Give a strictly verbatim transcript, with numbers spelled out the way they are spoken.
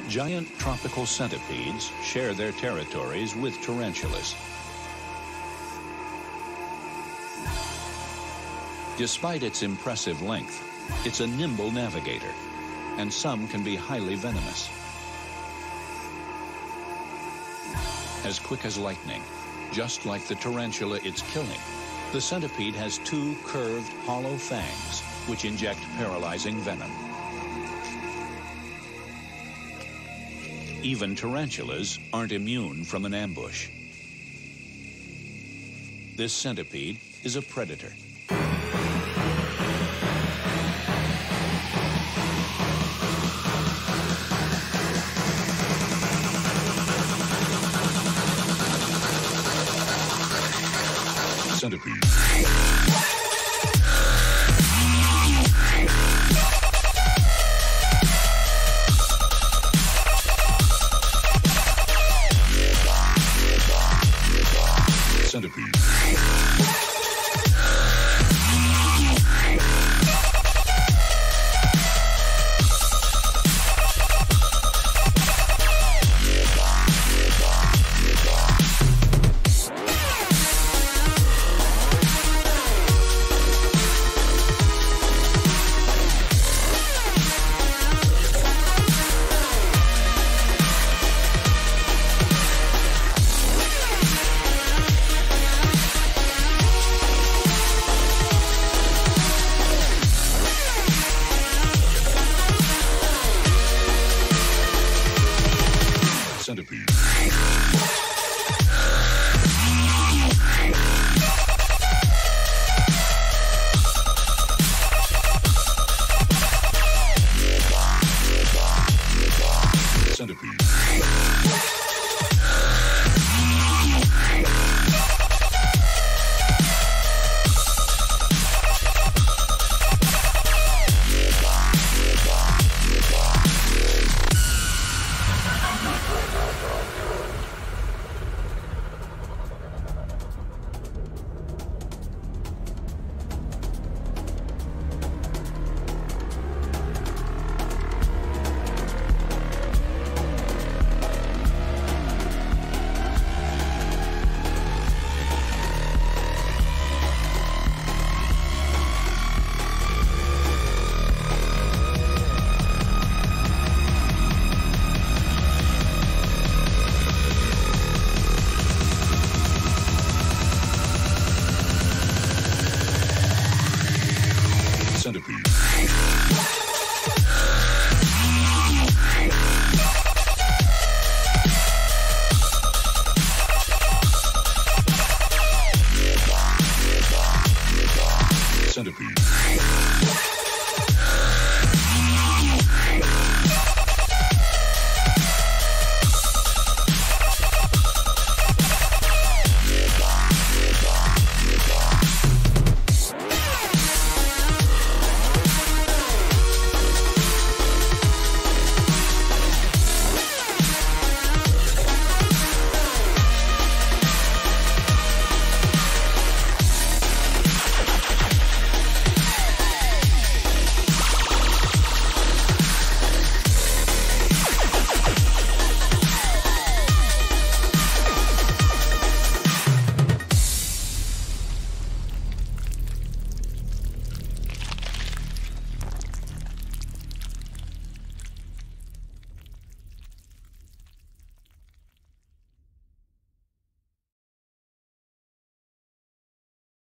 Giant tropical centipedes share their territories with tarantulas. Despite its impressive length, it's a nimble navigator, and some can be highly venomous. As quick as lightning, just like the tarantula it's killing, the centipede has two curved, hollow fangs which inject paralyzing venom. Even tarantulas aren't immune from an ambush. This centipede is a predator. Centipede. Centipede. Centipede. Centipede. Centipede. Centipede.